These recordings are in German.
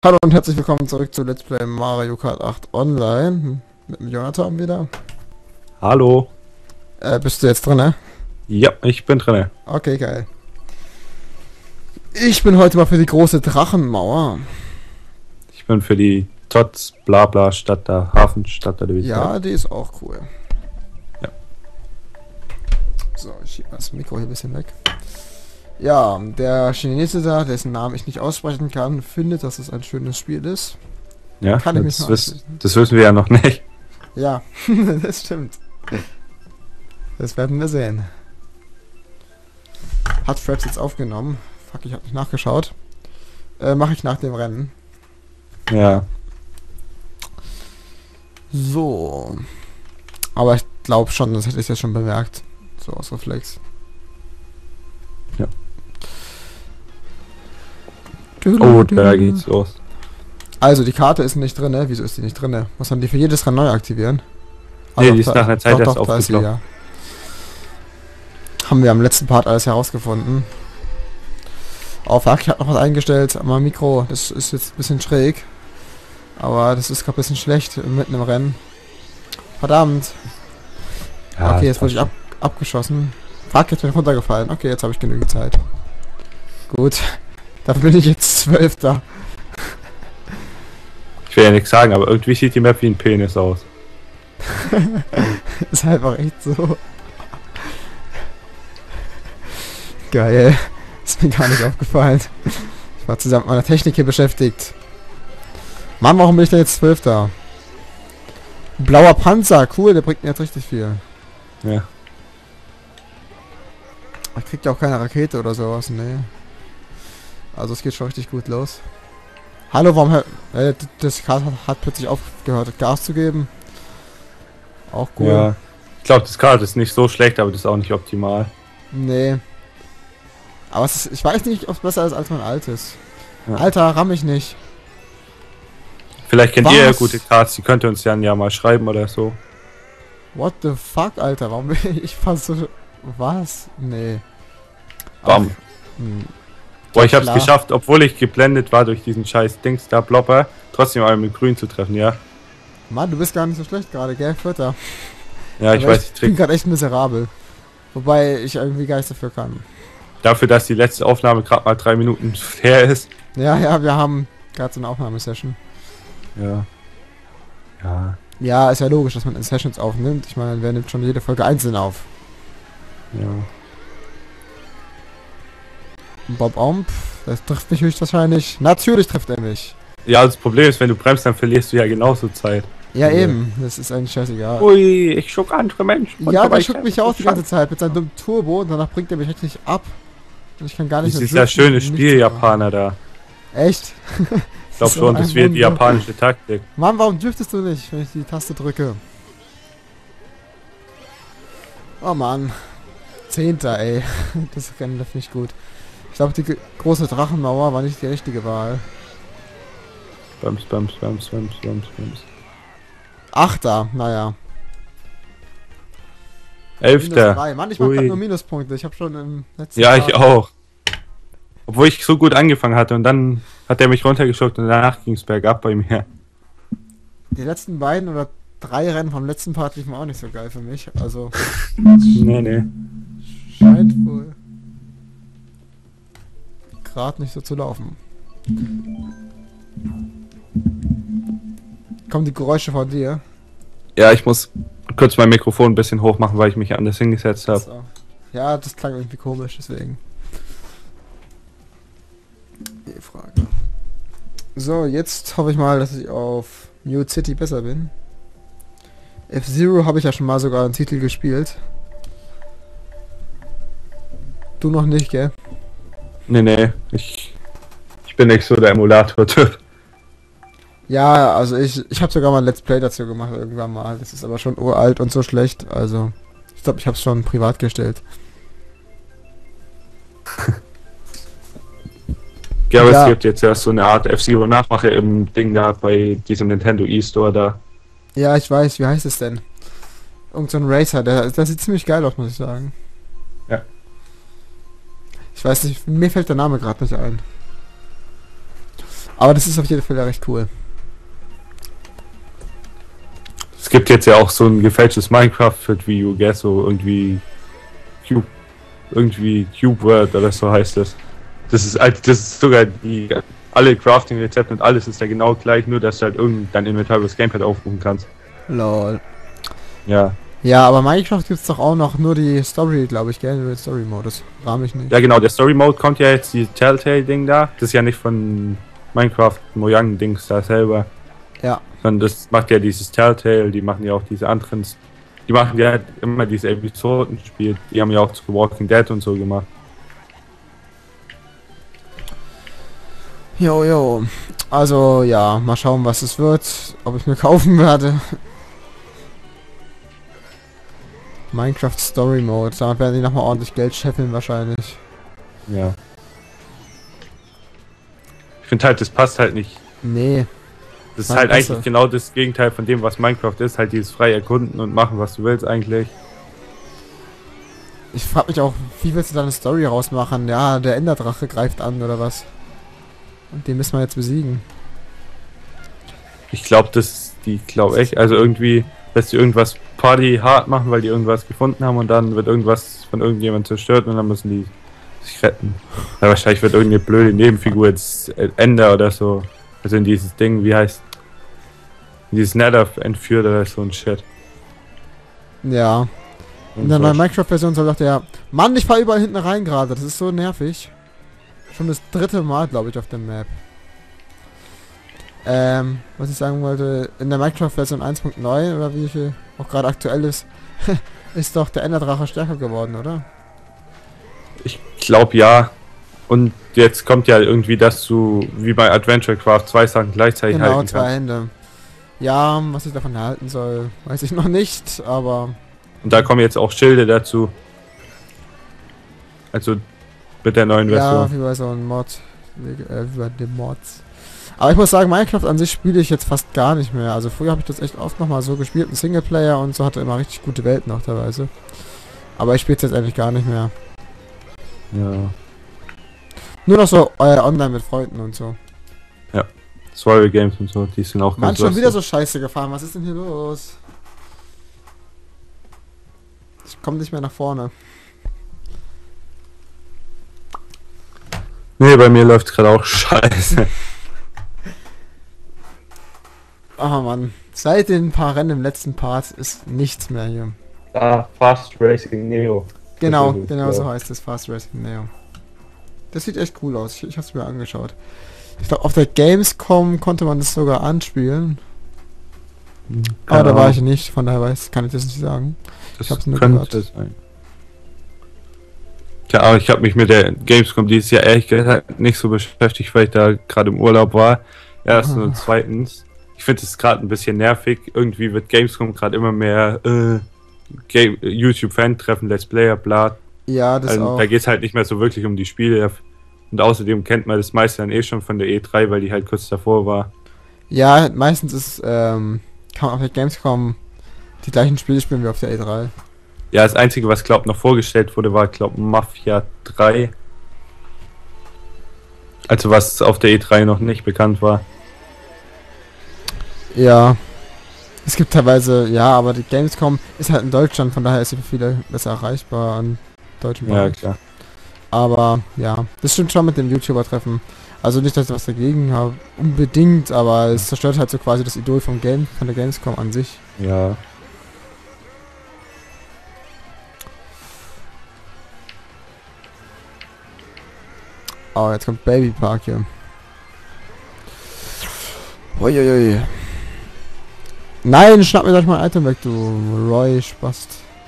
Hallo und herzlich willkommen zurück zu Let's Play Mario Kart 8 Online. Mit dem Jonathan wieder. Hallo. Bist du jetzt drin, ne? Ja, ich bin drin. Okay, geil. Ich bin heute mal für die große Drachenmauer. Ich bin für die Tots Blabla Stadt da, Hafenstadt da. Ja, die ist auch cool. Ja. So, ich schiebe das Mikro hier ein bisschen weg. Ja, der Chinese da, dessen Namen ich nicht aussprechen kann, findet, dass es ein schönes Spiel ist. Ja, Kann ich mich das, mal das wissen wir ja noch nicht. Ja, das stimmt. Das werden wir sehen. Hat Fraps jetzt aufgenommen? Fuck, ich habe nicht nachgeschaut. Mache ich nach dem Rennen. Ja. So. Aber ich glaube schon, das hätte ich ja schon bemerkt. So aus Reflex. Ja. Oh, da geht's los. Also, die Karte ist nicht drin, ne? Wieso ist die nicht drin? Muss man die für jedes Rennen neu aktivieren? Nee, die ist nach einer Zeit erst da ist sie, aufgeploppt. ja. Haben wir am letzten Part alles herausgefunden. Oh fuck, ich habe noch was eingestellt am Mikro. Das ist jetzt ein bisschen schräg. Aber das ist gerade ein bisschen schlecht mitten im Rennen. Verdammt. Ja, Okay, jetzt wurde ich abgeschossen. Fuck, jetzt bin ich runtergefallen. Okay, jetzt habe ich genügend Zeit. Gut. Dafür bin ich jetzt 12. Ich will ja nichts sagen, aber irgendwie sieht die Map wie ein Penis aus. Ist einfach echt so. Geil. Ist mir gar nicht aufgefallen. Ich war zusammen mit meiner Technik hier beschäftigt. Mann, warum bin ich denn jetzt 12? Blauer Panzer, cool, der bringt mir jetzt richtig viel. Ja. Er kriegt ja auch keine Rakete oder sowas, nee. Also es geht schon richtig gut los. Hallo, warum das Kart hat plötzlich aufgehört, Gas zu geben. Auch cool. Ja. Ich glaube, das Kart ist nicht so schlecht, aber das ist auch nicht optimal. Nee. Aber es ist, ich weiß nicht, ob es besser ist als mein altes. Ja. Alter, ramm ich nicht. Vielleicht kennt ihr ja gute Karts, die könnt ihr uns ja mal schreiben oder so. What the fuck, Alter? Warum bin ich fast so... Was? Nee. Bam. Boah, ich hab's klar. geschafft, obwohl ich geblendet war durch diesen scheiß Dings da, Blopper, trotzdem einmal mit Grün zu treffen, ja. Mann, du bist gar nicht so schlecht gerade, gell? Vierter. Ja, ich Aber weiß, ich bin gerade echt miserabel. Wobei ich irgendwie gar nichts dafür kann. dafür, dass die letzte Aufnahme gerade mal 3 Minuten her ist. Ja, ja, wir haben gerade so eine Aufnahmesession. Ja. Ja. Ja, ist ja logisch, dass man in Sessions aufnimmt. Ich meine, wer nimmt schon jede Folge einzeln auf? Ja. Bob Omp, das trifft mich höchstwahrscheinlich. Natürlich trifft er mich. Ja, das Problem ist, wenn du bremst, dann verlierst du ja genauso Zeit. Ja, eben. Das ist eigentlich scheißegal. Ui, ich schuck andere Menschen. Ja, der schuckt mich auch die ganze Zeit mit seinem dummen Turbo und danach bringt er mich richtig ab. Und ich kann gar nicht Das mehr ist ja driften, schönes nichts Spiel, machen. Japaner da. Echt? Ich glaube schon, das wird die japanische Taktik. Mann, warum driftest du nicht, wenn ich die Taste drücke? Oh Mann. 10. ey. Das Rennen läuft nicht gut. Ich glaube, die große Drachenmauer war nicht die richtige Wahl. Bums, bums, bums, bums, bums, bums. 8. Naja. 11. -3. Mann, ich mach Ui. grad nur Minuspunkte. Ich habe schon im letzten Ja, Part- ich auch. Obwohl ich so gut angefangen hatte und dann hat er mich runtergeschuckt und danach ging es bergab bei mir. Die letzten beiden oder 3 Rennen vom letzten Part liefen auch nicht so geil für mich. Also, Nee, nee. scheint wohl gerade nicht so zu laufen. Kommen die Geräusche von dir? Ja, ich muss kurz mein Mikrofon ein bisschen hoch machen, weil ich mich anders hingesetzt habe. So. Ja, das klang irgendwie komisch, deswegen. Die Frage. So, jetzt hoffe ich mal, dass ich auf New City besser bin. F-Zero habe ich ja schon mal sogar einen Titel gespielt. Du noch nicht, gell? Nee, nee. Ich bin nicht so der Emulator-Typ. Ja, also ich habe sogar mal ein Let's Play dazu gemacht irgendwann mal. Das ist aber schon uralt und so schlecht. Also, ich glaube, ich habe es schon privat gestellt. Ja, aber Ja. es gibt jetzt erst so eine Art F-Zero-Nachmache im Ding da bei diesem Nintendo E-Store da. Ja, ich weiß. Wie heißt es denn? Irgend so ein Racer. Der sieht ziemlich geil aus, muss ich sagen. Ja. Ich weiß nicht, mir fällt der Name gerade nicht ein. Aber das ist auf jeden Fall ja recht cool. Es gibt jetzt ja auch so ein gefälschtes Minecraft für die Wii U, gell? So Cube World oder so heißt das. Das ist sogar alle Crafting-Rezepte und alles ist ja genau gleich, nur dass du halt dein Inventar über das Gamepad aufrufen kannst. Lol. Ja. Ja, aber Minecraft gibt's doch auch noch nur die Story, glaube ich, gell? Nur den Story-Modus. Rahm ich nicht. Ja genau, der Story-Mode kommt ja jetzt, die Telltale-Ding da. Das ist ja nicht von Minecraft Mojang-Dings da selber. Ja. Sondern das macht ja dieses Telltale, die machen ja auch diese anderen. Die machen ja immer diese Episodenspiele. Die haben ja auch zu Walking Dead und so gemacht. Jo. Also, ja, mal schauen, was es wird. Ob ich mir kaufen werde. Minecraft Story Mode. Da werden die nochmal ordentlich Geld scheffeln wahrscheinlich. Ja. Ich finde halt, das passt halt nicht. Nee. Das ist Nein, halt besser. eigentlich genau das Gegenteil von dem, was Minecraft ist. Halt dieses frei erkunden und machen, was du willst eigentlich. Ich frage mich auch, wie willst du da eine Story rausmachen? Ja, der Enderdrache greift an oder was? Und den müssen wir jetzt besiegen. Ich glaube, echt. Also irgendwie, dass die irgendwas Party hart machen, weil die irgendwas gefunden haben und dann wird irgendwas von irgendjemandem zerstört und dann müssen die sich retten. Ja, wahrscheinlich wird irgendeine blöde Nebenfigur jetzt Ender oder so. Also in dieses Ding, wie heißt. In dieses Nether entführt oder so ein Shit. Ja. In der neuen Minecraft-Version soll doch der... Mann, ich fahr überall hinten rein gerade. Das ist so nervig. Schon das 3. Mal, glaube ich, auf der Map. Was ich sagen wollte, in der Minecraft-Version 1.9 oder wie hier auch gerade aktuell ist, ist doch der Enderdrache stärker geworden, oder? Ich glaube ja. Und jetzt kommt ja irgendwie, dass du wie bei Adventure Craft 2 Sachen gleichzeitig Genau, halten 2 kannst. Hände. Ja, was ich davon halten soll, weiß ich noch nicht, aber... Und da kommen jetzt auch Schilde dazu. Also mit der neuen Ja, Version. wie bei so einem Mod. Wie bei den Mods. Aber ich muss sagen, Minecraft an sich spiele ich jetzt fast gar nicht mehr. Also früher habe ich das echt oft nochmal so gespielt, ein Singleplayer und so hatte immer richtig gute Welten auch teilweise. Aber ich spiele es jetzt eigentlich gar nicht mehr. Ja. Nur noch so online mit Freunden und so. Survival Games und so, die sind auch Mann, ganz schon wieder lustig. so scheiße gefahren. Was ist denn hier los? Ich komme nicht mehr nach vorne. Nee, bei mir läuft gerade auch scheiße. Oh Mann. Seit den paar Rennen im letzten Part ist nichts mehr hier. Ah, Fast Racing Neo. Genau, Das ist es, genau ja. so heißt es, Fast Racing Neo. Das sieht echt cool aus, ich hab's mir angeschaut. Ich glaube, auf der Gamescom konnte man das sogar anspielen. Aber da war ich nicht, von daher kann ich das nicht sagen. Das ich hab's nur könnte gehört. sein. Ja, aber ich habe mich mit der Gamescom dieses Jahr ehrlich gesagt nicht so beschäftigt, weil ich da gerade im Urlaub war. Erstens und zweitens. Ich finde es gerade ein bisschen nervig. Irgendwie wird Gamescom gerade immer mehr YouTube-Fan-Treffen, Let's Player, bla. Ja, das Also, auch. da geht es halt nicht mehr so wirklich um die Spiele. Und außerdem kennt man das meiste dann eh schon von der E3, weil die halt kurz davor war. Ja, meistens ist, kann man auf der Gamescom die gleichen Spiele spielen wie auf der E3. Ja, das Einzige, was glaub noch vorgestellt wurde, war glaub Mafia 3. Also was auf der E3 noch nicht bekannt war. Ja. Es gibt teilweise, ja, aber die Gamescom ist halt in Deutschland, von daher ist sie für viele besser erreichbar an deutschen Ja, Markt. klar. Aber ja, das stimmt schon mit dem YouTuber-Treffen. Also nicht, dass ich was dagegen habe, unbedingt, aber es zerstört halt so quasi das Idol von der Gamescom an sich. Ja. Oh, jetzt kommt Baby Park hier. Uiuiui. Nein, schnapp mir gleich mal ein Item weg, du Roy Spast.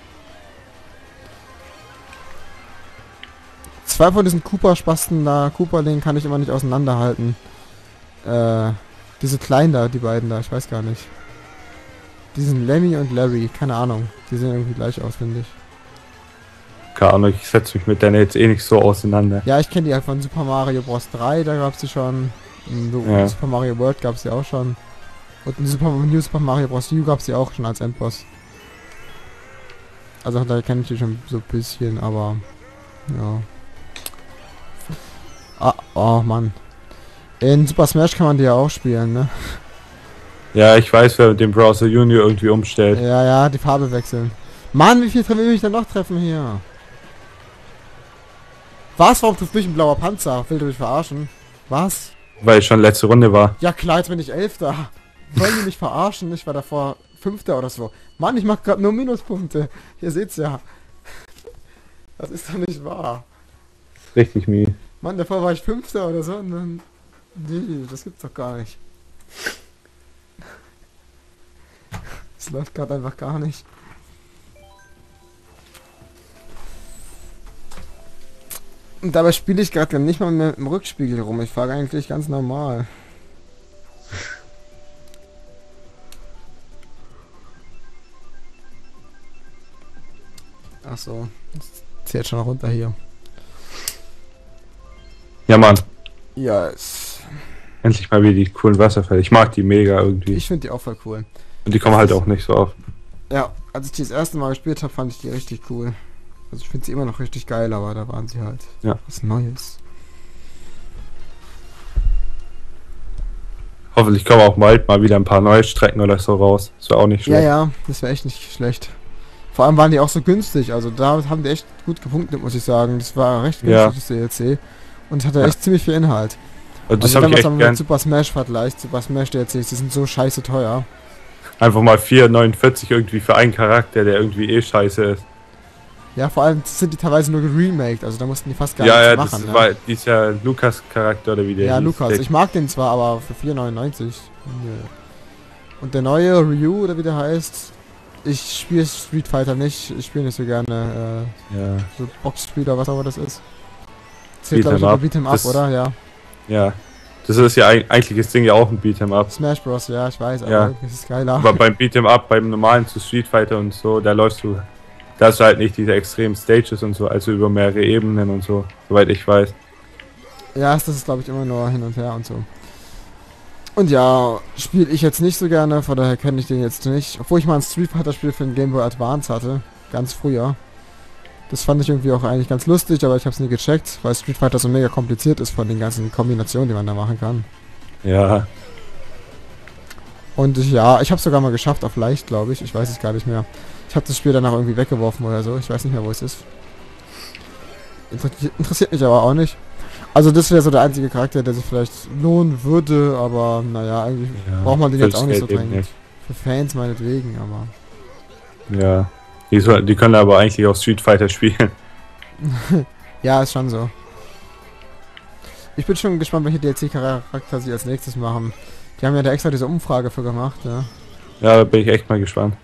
2 von diesen Cooper-Spasten da, Cooper-Ding kann ich immer nicht auseinanderhalten. Diese kleinen da, die beiden da, ich weiß gar nicht. Die sind Lemmy und Larry, keine Ahnung. Die sehen irgendwie gleich aus, finde ich. Keine Ahnung, ich setze mich mit der jetzt eh nicht so auseinander. Ja, ich kenne die halt von Super Mario Bros. 3, da gab's die schon. In Ja. Super Mario World gab's die auch schon. Und in New Super Mario Bros. U gab's die auch schon als Endboss. Also da kenne ich die schon so ein bisschen, aber ja. Ah, oh Mann. In Super Smash kann man die ja auch spielen, ne? Ja, ich weiß, wer den Browser Junior irgendwie umstellt. Ja, ja, die Farbe wechseln. Mann, wie viel will ich denn noch treffen hier? Was? Warum trifft mich ein blauer Panzer? Will du mich verarschen? Was? Weil ich schon letzte Runde war. Ja klar, jetzt bin ich Elfter. Wollen die mich verarschen? Ich war davor Fünfter oder so. Mann, ich mach gerade nur Minuspunkte. Ihr seht's ja. Das ist doch nicht wahr. Richtig mies. Mann, davor war ich Fünfter oder so und dann... Nee, das gibt's doch gar nicht. Das läuft gerade einfach gar nicht. Und dabei spiele ich gerade nicht mal mehr im Rückspiegel rum. Ich fahre eigentlich ganz normal. Ach so, das zählt schon runter hier. Ja, Mann. Yes. Endlich mal wieder die coolen Wasserfälle. Ich mag die mega irgendwie. Ich finde die auch voll cool. Und die kommen halt auch nicht so oft. Ja, als ich die das erste Mal gespielt habe, fand ich die richtig cool. Also ich finde sie immer noch richtig geil, aber da waren sie halt was Neues. Hoffentlich kommen auch bald mal wieder ein paar neue Strecken oder so raus. Das wäre auch nicht schlecht. Ja, ja, das wäre echt nicht schlecht. Vor allem waren die auch so günstig, also da haben die echt gut gepunktet, muss ich sagen. Das war recht günstig, das DLC. Und hatte echt ziemlich viel Inhalt. Und das also habe ich wenn man echt es gern. mit Super Smash vergleicht, Super Smash DLCs, die sind so scheiße teuer. Einfach mal 4,49 irgendwie für einen Charakter, der irgendwie eh scheiße ist. Ja, vor allem sind die teilweise nur geremaked, also da mussten die fast gar Ja, nichts ja, machen. das war dieser Lukas-Charakter oder wie der Ja, hieß. Lukas. Der- Ich mag den zwar, aber für 4,99. Nö. Und der neue Ryu, oder wie der heißt, ich spiele Street Fighter nicht. Ich spiele nicht so gerne Ja, so Boxspiel oder was auch immer das ist. Zählt, Beat'em glaube ich, up. unter Beat'em Up, Das- oder? Ja. ja. Das ist ja eigentlich das Ding ja auch ein Beat'em Up. Smash Bros, ja, ich weiß, aber Ja. irgendwie ist es geiler. Aber beim Beat'em Up, beim normalen zu Street Fighter und so, da läufst du. Da hast du halt nicht diese extremen Stages und so, also über mehrere Ebenen und so, soweit ich weiß. Ja, das ist, glaube ich, immer nur hin und her und so. Und ja, spiele ich jetzt nicht so gerne, von daher kenne ich den jetzt nicht. Obwohl ich mal ein Street Fighter Spiel für den Game Boy Advance hatte, ganz früher. Das fand ich irgendwie auch eigentlich ganz lustig, aber ich habe es nie gecheckt, weil Street Fighter so mega kompliziert ist von den ganzen Kombinationen, die man da machen kann. Ja, Und ja, ich habe es sogar mal geschafft auf leicht, glaube ich. Ich weiß es gar nicht mehr. Ich habe das Spiel danach irgendwie weggeworfen oder so. Ich weiß nicht mehr, wo es ist. Interessiert mich aber auch nicht. Also das wäre so der einzige Charakter, der sich vielleicht lohnen würde, aber naja, eigentlich ja. braucht man den Für jetzt das auch nicht so Geld eben dringend. Für Fans meinetwegen, aber... Ja. Die können aber eigentlich auch Street Fighter spielen. Ja, ist schon so. Ich bin schon gespannt, welche DLC-Charakter sie als nächstes machen. Die haben ja da extra diese Umfrage für gemacht, ja. Ja, da bin ich echt mal gespannt.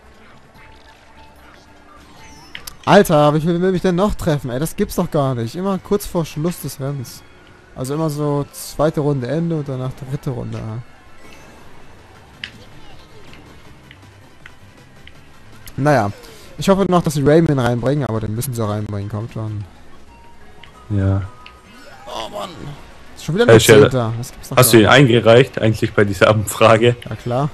Alter, wie viel will mich denn noch treffen? Ey, das gibt's doch gar nicht. Immer kurz vor Schluss des Rennens. Also immer so zweite Runde Ende und danach dritte Runde. Naja. Ich hoffe noch, dass sie Rayman reinbringen, aber den müssen sie auch reinbringen, kommt schon. Ja. Oh Mann. Ist schon wieder nur Shell, Zehnter. Das gibt's doch Hast du gar ihn eingereicht, eigentlich bei dieser Umfrage? nicht. Ja klar.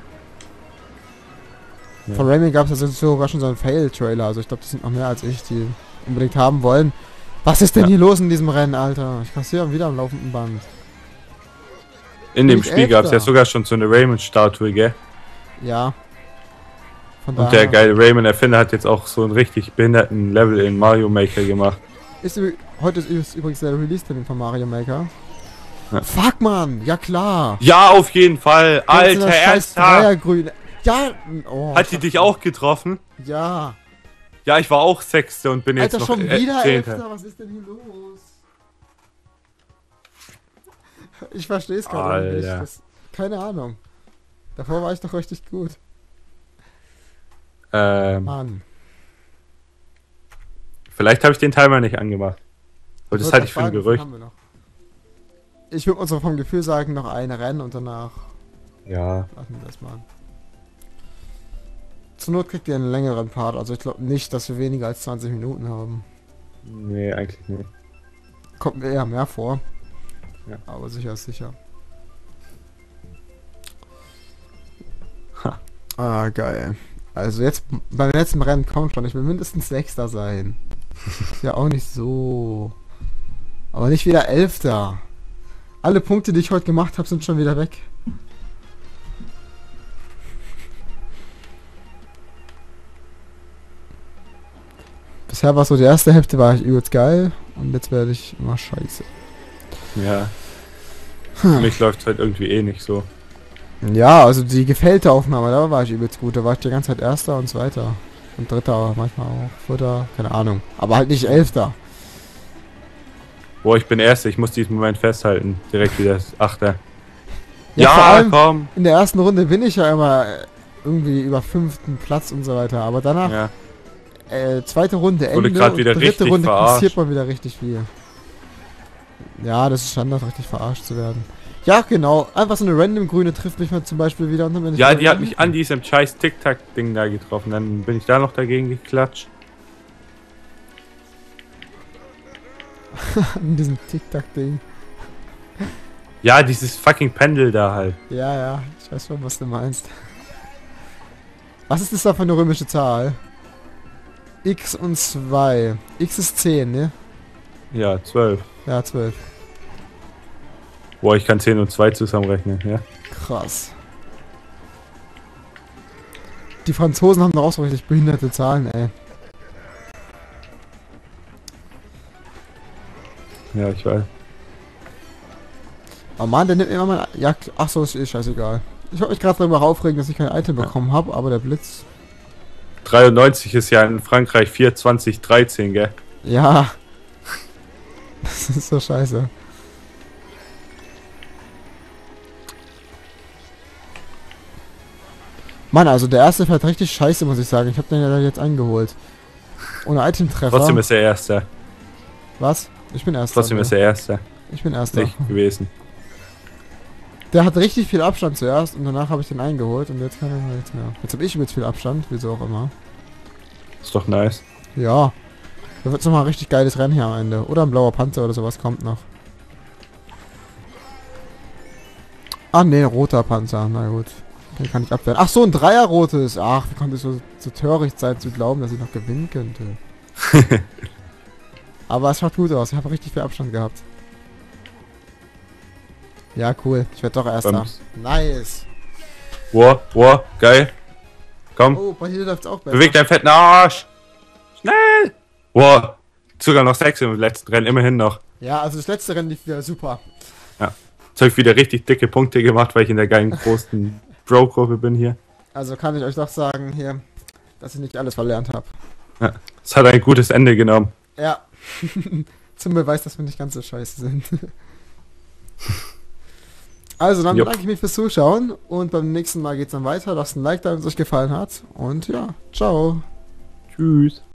Ja. Von Rayman gab es ja sogar schon so einen Fail-Trailer, also ich glaube, das sind noch mehr als ich, die unbedingt haben wollen. Was ist denn hier los in diesem Rennen, Alter? Ich kassiere wieder am laufenden Band. In Bin dem ich Spiel gab es ja Elfter? sogar schon so eine Rayman-Statue, gell? Ja. Von Und der geile Rayman-Erfinder hat jetzt auch so einen richtig behinderten Level in Mario Maker gemacht. Heute ist übrigens der Release-Termin von Mario Maker. Ja. Fuck, man! Ja klar! Ja, auf jeden Fall! Jetzt in Alter, der scheiß ernsthaft! Dreiergrün. Ja! Oh, Hat die dich auch getroffen? Ja! Ja, ich war auch Sechste und bin Alter, jetzt noch schon wieder Zehnter. Elfter, was ist denn hier los? Ich verstehe es gerade nicht. Alter. Keine Ahnung. Davor war ich doch richtig gut. Mann. Vielleicht habe ich den Timer nicht angemacht. Aber das halte ich für ein Gerücht. Ich würde uns vom Gefühl sagen, noch eine Rennen und danach Ja. lassen wir das mal. Zur Not kriegt ihr einen längeren Part, also ich glaube nicht, dass wir weniger als 20 Minuten haben. Nee, eigentlich nicht. Kommt mir eher mehr vor. Ja. Aber sicher ist sicher. Ha. Ah, geil. Also jetzt beim letzten Rennen kommt schon, ich will mindestens Sechster sein. Ist ja auch nicht so. Aber nicht wieder Elfter. Alle Punkte, die ich heute gemacht habe, sind schon wieder weg. Bisher war so die erste Hälfte war ich übelst geil und jetzt werde ich immer scheiße. Ja. Für mich läuft es halt irgendwie eh nicht so. Ja, also die gefällte Aufnahme, da war ich übelst gut. Da war ich die ganze Zeit Erster und Zweiter. Und Dritter, manchmal auch Vierter, keine Ahnung. Aber halt nicht Elfter. Boah, ich bin Erster, ich muss diesen Moment festhalten. Direkt wieder das Achter. Ja, vor allem komm! in der ersten Runde bin ich ja immer irgendwie über 5. Platz und so weiter. Aber danach, Ja. zweite Runde Wurde Ende grad und wieder dritte richtig Runde verarscht. passiert man wieder richtig viel. Ja, das ist Standard, richtig verarscht zu werden. Ja, genau. Einfach so eine random Grüne trifft mich mal zum Beispiel wieder. Und dann bin ich Ja, wieder die hat mich an diesem scheiß Tic-Tac-Ding da getroffen. Dann bin ich da noch dagegen geklatscht. in diesem Tic-Tac-Ding. Ja, dieses fucking Pendel da halt. Ja, ja, ich weiß schon, was du meinst. Was ist das da für eine römische Zahl? X und 2. X ist 10, ne? Ja, 12. Ja, 12. Boah, ich kann 10 und 2 zusammenrechnen, ja. Krass. Die Franzosen haben doch auch so richtig behinderte Zahlen, ey. Ja, ich weiß. Oh Mann, der nimmt immer mal... Ja, ach so, ist eh scheißegal. Ich wollte mich gerade darüber aufregen, dass ich kein Item bekommen habe, aber der Blitz... 93 ist ja in Frankreich 4,2013, gell? Ja. Das ist so scheiße. Mann, also der erste fährt richtig scheiße, muss ich sagen. Ich habe den ja jetzt eingeholt. Ohne Item-Treffer. Trotzdem ist er Erster. Was? Ich bin Erster. Trotzdem ist er Erster. Ich bin Erster. Nicht gewesen. Der hat richtig viel Abstand zuerst und danach habe ich den eingeholt und jetzt kann er nichts mehr. Jetzt habe ich mit viel Abstand, wieso auch immer. Ist doch nice. Ja. Da wird nochmal ein richtig geiles Rennen hier am Ende. Oder ein blauer Panzer oder sowas kommt noch. Ah ne, roter Panzer. Na gut. Den kann ich abwehren. Ach so, ein Dreierrotes. Ach, wie konnte ich so töricht sein zu glauben, dass ich noch gewinnen könnte. Aber es schaut gut aus. Ich habe richtig viel Abstand gehabt. Ja, cool. Ich werde doch Erster. Bums. Nice. Wow, geil. Komm, Oh, bei hier läuft's auch besser. beweg deinen fetten Arsch. Schnell. Wow, sogar noch 6 im letzten Rennen, immerhin noch. Ja, also das letzte Rennen lief wieder super. Ja, jetzt habe ich wieder richtig dicke Punkte gemacht, weil ich in der geilen großen Bro-Kurve bin hier. Also kann ich euch doch sagen hier, dass ich nicht alles verlernt habe. Ja, es hat ein gutes Ende genommen. Ja. Zum Beweis, dass wir nicht ganz so scheiße sind. Also, dann Jupp. bedanke ich mich fürs Zuschauen und beim nächsten Mal geht's dann weiter. Lasst ein Like da, wenn es euch gefallen hat. Und ja, ciao. Tschüss.